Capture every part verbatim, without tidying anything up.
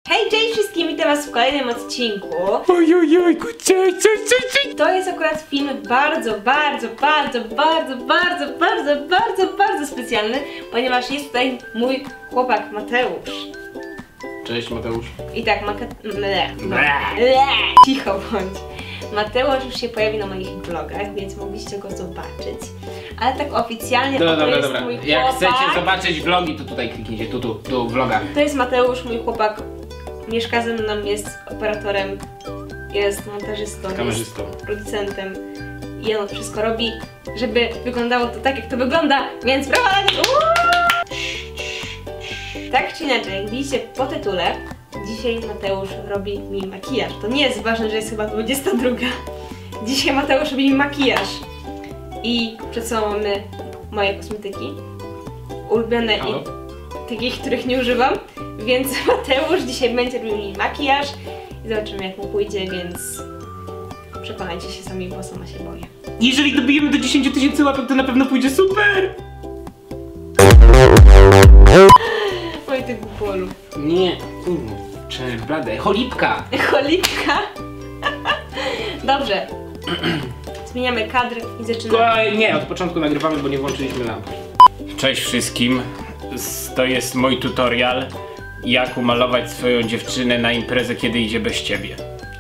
Hej, cześć wszystkim, witam was w kolejnym odcinku. Ojojojku, cześć, cześć, cześć, cześć. To jest akurat film bardzo, bardzo, bardzo, bardzo, bardzo, bardzo, bardzo, bardzo specjalny, ponieważ jest tutaj mój chłopak Mateusz. Cześć Mateusz. I tak, maka... Le. Le. Cicho bądź. Mateusz już się pojawi na moich vlogach, więc mogliście go zobaczyć. Ale tak oficjalnie Dobra, to dobra, jest dobra. mój Jak chłopak. chcecie zobaczyć vlogi, to tutaj kliknijcie, tu, tu, tu, vloga. To jest Mateusz, mój chłopak. Mieszka ze mną, jest operatorem, jest montażystą, Kamerzystą, jest producentem. I on wszystko robi, żeby wyglądało to tak, jak to wygląda, więc brawa! Tak czy inaczej, jak widzicie po tytule, dzisiaj Mateusz robi mi makijaż. To nie jest ważne, że jest chyba dwudziesta druga. Dzisiaj Mateusz robi mi makijaż. I przed sobą mamy moje kosmetyki. Ulubione Halo? i takich, których nie używam. Więc Mateusz dzisiaj będzie robił mi makijaż. I zobaczymy, jak mu pójdzie, więc przekonajcie się sami, bo sama się boję. Jeżeli dobijemy do dziesięciu tysięcy łapek, to na pewno pójdzie super! Oj, tych bolu. Nie, czy blade, cholipka! Cholipka. Dobrze. Zmieniamy kadr i zaczynamy. Oj, nie, od początku nagrywamy, bo nie włączyliśmy lampy. Cześć wszystkim, to jest mój tutorial, jak umalować swoją dziewczynę na imprezę, kiedy idzie bez ciebie.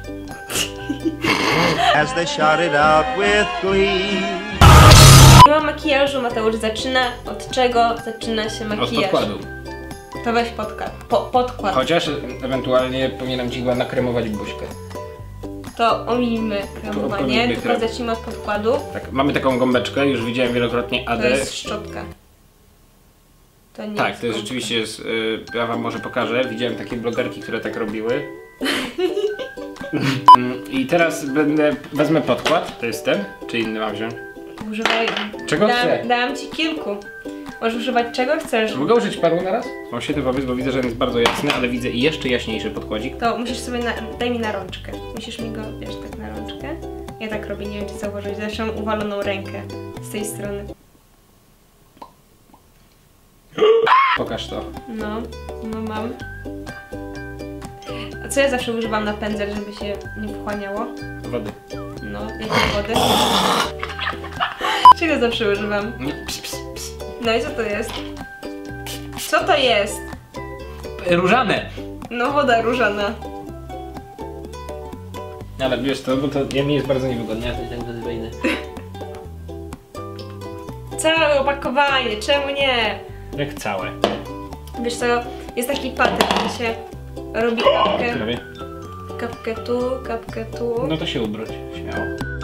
As they shouted out with glee. Nie ma makijażu, Mateusz zaczyna. Od czego zaczyna się Od makijaż? podkładu. To weź podkład. Po, podkład. Chociaż ewentualnie powinienem ci chyba nakremować buźkę. To ominijmy kremowanie, Ominijmy tylko krem. zacznijmy od podkładu. Tak, mamy taką gąbeczkę, już widziałem wielokrotnie To Adę. jest szczotka. To nie Tak, jest to jest gąbka. rzeczywiście, jest, yy, ja wam może pokażę, widziałem takie blogerki, które tak robiły. I teraz będę, wezmę podkład, to jest ten, czy inny mam wziąć? Używaj. Czego dam, chcę? Dałam ci kilku. Możesz używać czego chcesz. Mogę użyć paru na raz? Mam świetny pomysł, bo widzę, że on jest bardzo jasny, ale widzę jeszcze jaśniejszy podkładzik. To musisz sobie, na, daj mi na rączkę. Musisz mi go, wiesz, tak na rączkę. Ja tak robię, nie wiem czy zauważyłeś, zawsze mam uwaloną rękę z tej strony. Pokaż to. No, no mam. A co ja zawsze używam na pędzel, żeby się nie wchłaniało? Wody. No, jakiej wody? Czego zawsze używam? Ps, ps, ps. No i co to jest? Co to jest? Różane! No woda różana. Ale wiesz to, bo to ja mi jest bardzo niewygodnie, ja to i tak wtedy wejdę. Całe opakowanie, czemu nie? Jak całe. Wiesz co, jest taki patent, gdzie się robi kapkę, Prawie. kapkę tu, kapkę tu. No to się ubróć, śmiało.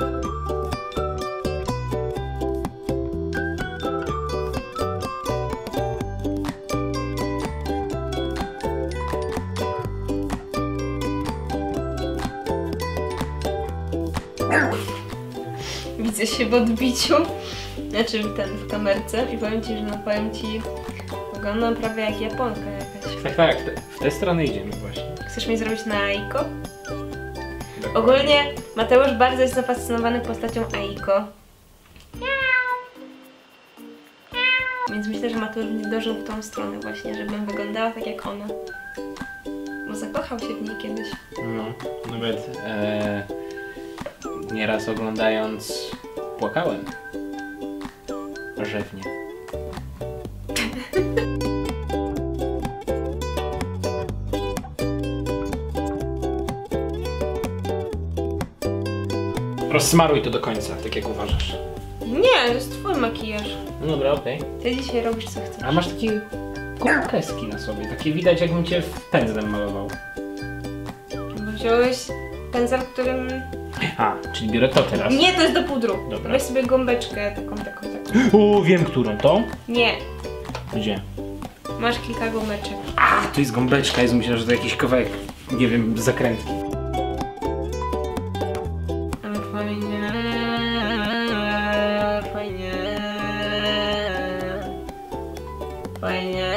Widzę się w odbiciu, znaczy ten w kamerce i powiem ci, że no powiem ci, wyglądam prawie jak Japonka jakaś. Tak, tak, te, w tę stronę idziemy właśnie. Chcesz mnie zrobić na Aiko? Ogólnie Mateusz bardzo jest zafascynowany postacią Aiko. Więc myślę, że Mateusz będzie dążył w tą stronę właśnie, żebym wyglądała tak jak ona. Bo zakochał się w niej kiedyś. No, nawet e, nieraz oglądając płakałem. Rzewnie. Rozsmaruj to do końca, tak jak uważasz. Nie, to jest twój makijaż. No dobra, okej. Ty dzisiaj robisz co chcesz. A masz takie kreski na sobie, takie widać jakbym cię pędzlem malował. Bo wziąłeś pędzel, którym... A, czyli biorę to teraz. Nie, to jest do pudru. Dobra. Weź sobie gąbeczkę, taką, taką, taką. O, wiem którą, to? Nie, Gdzie? masz kilka gąbeczek. A, to jest gąbeczka, jest myślę, że to jakiś kawałek, nie wiem, zakrętki. Ale fajnie, fajnie, fajnie.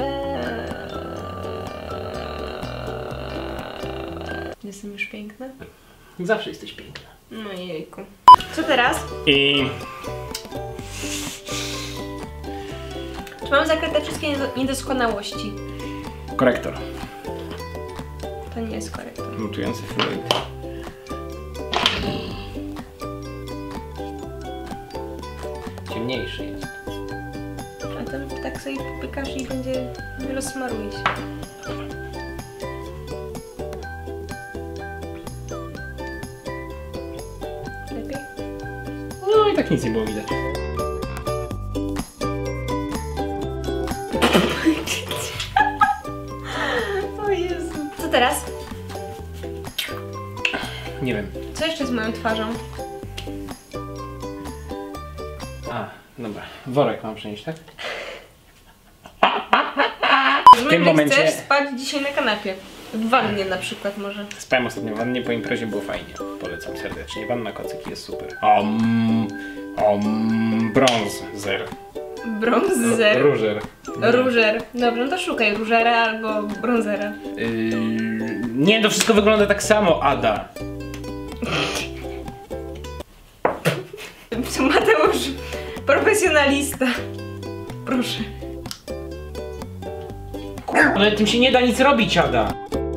Jestem już piękna? Zawsze jesteś piękna. No jejku. Co teraz? I... Czy mam zakryte wszystkie niedoskonałości? Korektor. To nie jest korektor. Mutujący fluid. Ciemniejszy jest. A tam tak sobie popykasz i będzie... rozsmaruje się. Lepiej? No i tak nic nie było widać. O Jezu. Co teraz? Nie wiem. Co jeszcze z moją twarzą? A, dobra. Worek mam przynieść, tak? W tym momencie- chcesz spać dzisiaj na kanapie. W wannie na przykład może. Spałem ostatnio w wannie, po imprezie było fajnie. Polecam serdecznie. Wanna kocyki jest super. Om, om, bronzer. Bronzer. Różer. Różer. Dobra, no to szukaj różera albo bronzera. Yy, nie, to wszystko wygląda tak samo, Ada. Mateusz, profesjonalista. Proszę. Ale tym się nie da nic robić, Ada.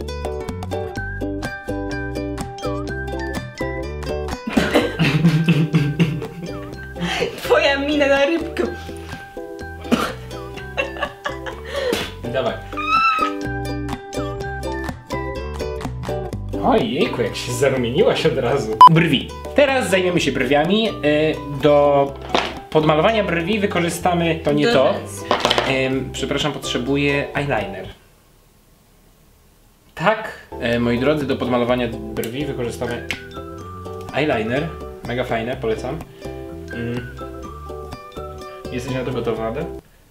Twoja mina na rybkę. Dawaj. Ojejku, jak się zarumieniłaś od razu. Brwi. Teraz zajmiemy się brwiami. Yy, do podmalowania brwi wykorzystamy to nie Do to. rzęs. Ym, przepraszam, potrzebuję eyeliner. Tak, e, moi drodzy, do podmalowania brwi wykorzystamy eyeliner. Mega fajne, polecam. Ym. Jesteś na to gotowa, Ada?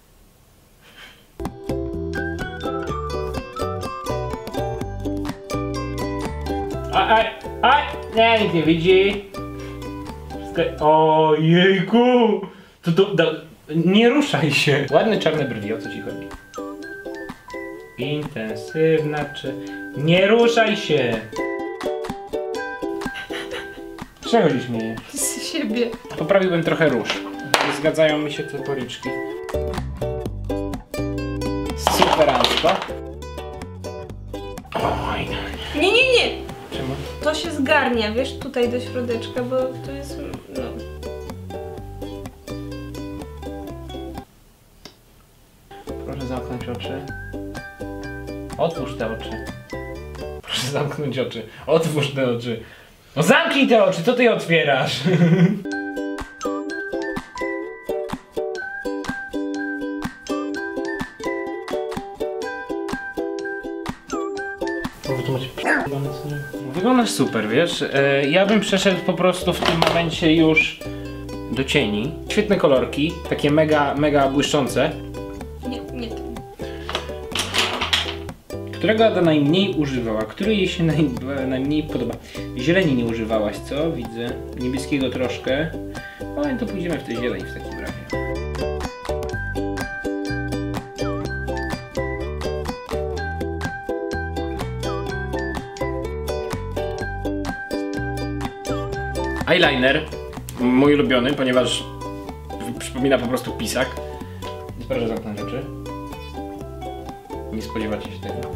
Aj, aj, aj! Nie, nikt nie widzi. Wszystko... Ojejku! To, to, da... Nie ruszaj się! Ładne czarne brwi, o co ci chodzi? Intensywna czy... Nie ruszaj się! Czego się śmiejesz? Z siebie. Poprawiłbym trochę róż. Nie zgadzają mi się te policzki. Superancko. Oj, no. Nie, nie, nie. Czemu? To się zgarnia, wiesz, tutaj do środeczka, bo to jest... no... Proszę zamknąć oczy. Otwórz te oczy. Proszę zamknąć oczy. Otwórz te oczy. No zamknij te oczy, co ty je otwierasz? Wyglądasz super, wiesz? E, ja bym przeszedł po prostu w tym momencie już do cieni. Świetne kolorki, takie mega, mega błyszczące. Nie, nie to. Którego Ada najmniej używała? Który jej się naj, najmniej podoba? Zieleni nie używałaś, co? Widzę. Niebieskiego troszkę. O, to pójdziemy w tej zieleni w takim razie. Eyeliner, mój ulubiony, ponieważ przypomina po prostu pisak. Proszę zamknąć oczy. Nie spodziewacie się tego.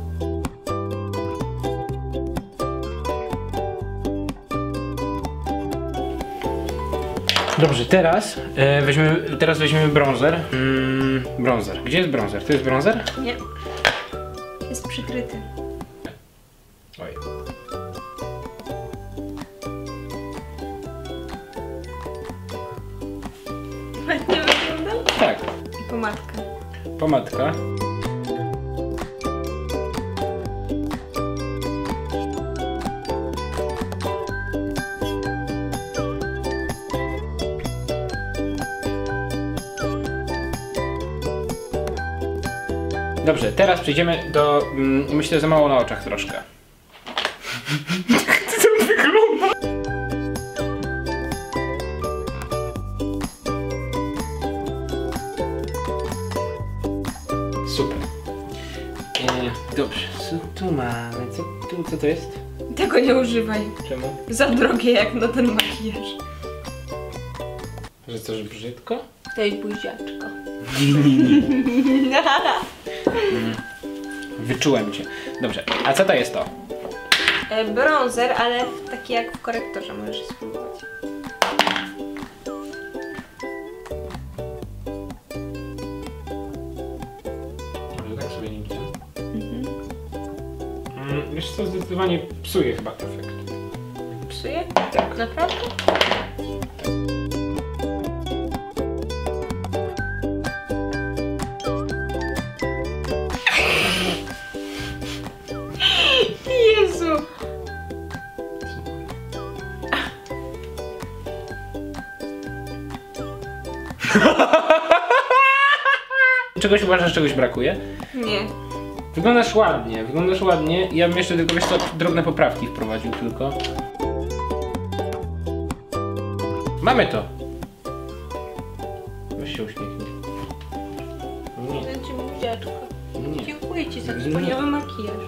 Dobrze, teraz e, weźmiemy, teraz weźmiemy bronzer. Mm, bronzer. Gdzie jest bronzer? To jest bronzer? Nie. Jest przykryty. Oj. Ładnie wyglądał? Tak. I pomadka. Pomadka. Dobrze, teraz przejdziemy do... Mm, myślę, że mało na oczach troszkę. Co wygląda? Super. E, dobrze, co tu mamy? Co, tu, co to jest? Tego nie używaj. Czemu? Za drogie jak na ten makijaż. Że coś brzydko? Tej buziaczko. Wyczułem cię. Dobrze, a co to jest to? e, bronzer, ale taki jak w korektorze, możesz spróbować. Może tak sobie nim ten. Mhm. Mm, wiesz co, zdecydowanie psuje chyba efekt. Psuje? Tak. Naprawdę? Jezu! Czegoś uważasz, czegoś brakuje? Nie. Wyglądasz ładnie, wyglądasz ładnie. Ja bym jeszcze tylko, wiesz co, drobne poprawki wprowadził tylko. Mamy to. Weź się uśmiechnij. Nie, Będzie buziaczka. nie. Dziękuję Ci za wspaniały makijaż.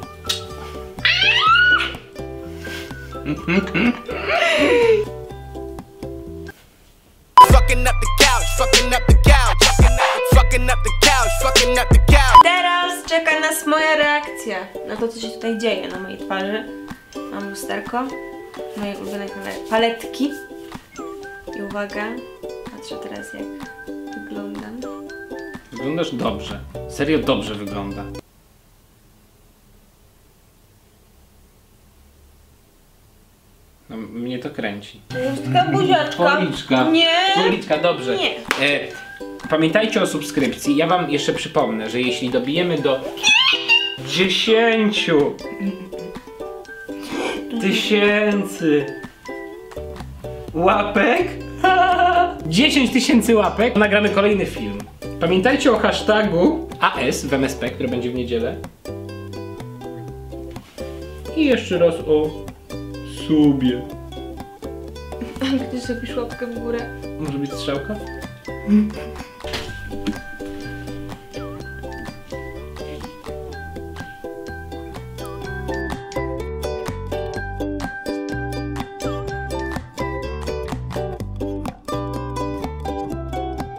Fucking up the couch, fucking up the couch, fucking up the couch, fucking up the couch. Teraz czeka nas moja reakcja na to, co się tutaj dzieje na mojej twarzy. Mam lusterko, moje ulubione kole- paletki. I uwaga, patrzę teraz jak wyglądam. Wyglądasz dobrze. Serio dobrze wygląda. No, mnie to kręci. To jest taka buziaczka. Policzka. Nie. Policzka, dobrze. Nie. E, pamiętajcie o subskrypcji. Ja wam jeszcze przypomnę, że jeśli dobijemy do dziesięciu tysięcy łapek, dziesięć tysięcy łapek, nagramy kolejny film. Pamiętajcie o hashtagu A S w M S P, który będzie w niedzielę. I jeszcze raz o subie. Gdy zrobisz łapkę w górę. Może być strzałka?